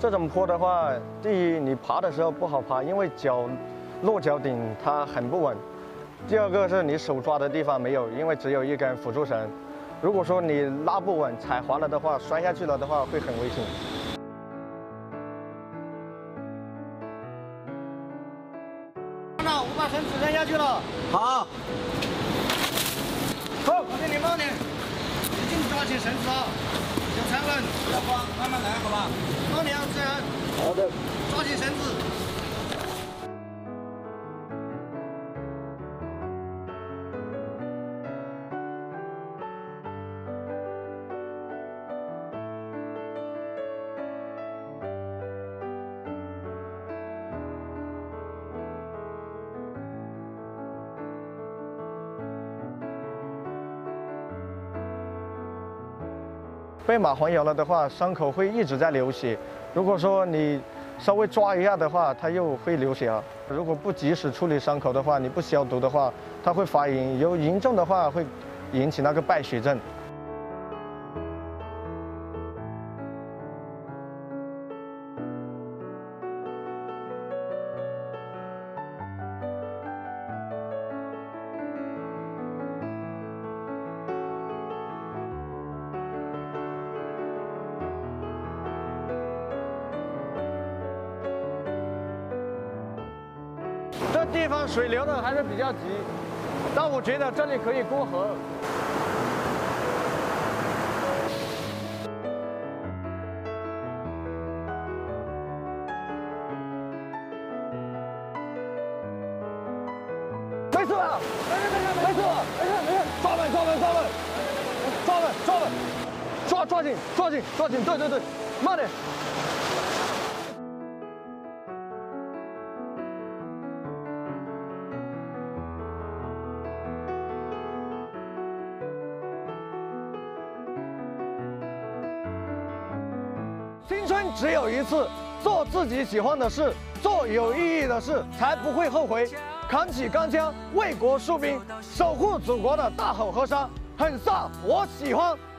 这种坡的话，第一你爬的时候不好爬，因为落脚顶它很不稳。第二个是你手抓的地方没有，因为只有一根辅助绳。如果说你拉不稳、踩滑了的话，摔下去了的话会很危险。看到，我把绳子扔下去了。好。好，慢点，一定抓紧绳子啊！有残稳，不要慌，慢慢来，好吧？慢点，自然。好的。抓紧绳子。被蚂蟥咬了的话，伤口会一直在流血。如果说你稍微抓一下的话，它又会流血了。如果不及时处理伤口的话，你不消毒的话，它会发炎，有严重的话会引起那个败血症。这地方水流的还是比较急，但我觉得这里可以过河。没事吧？没事，抓稳，抓紧，对，慢点。青春只有一次，做自己喜欢的事，做有意义的事，才不会后悔。扛起钢枪，为国戍兵，守护祖国的大好河山，很飒，我喜欢。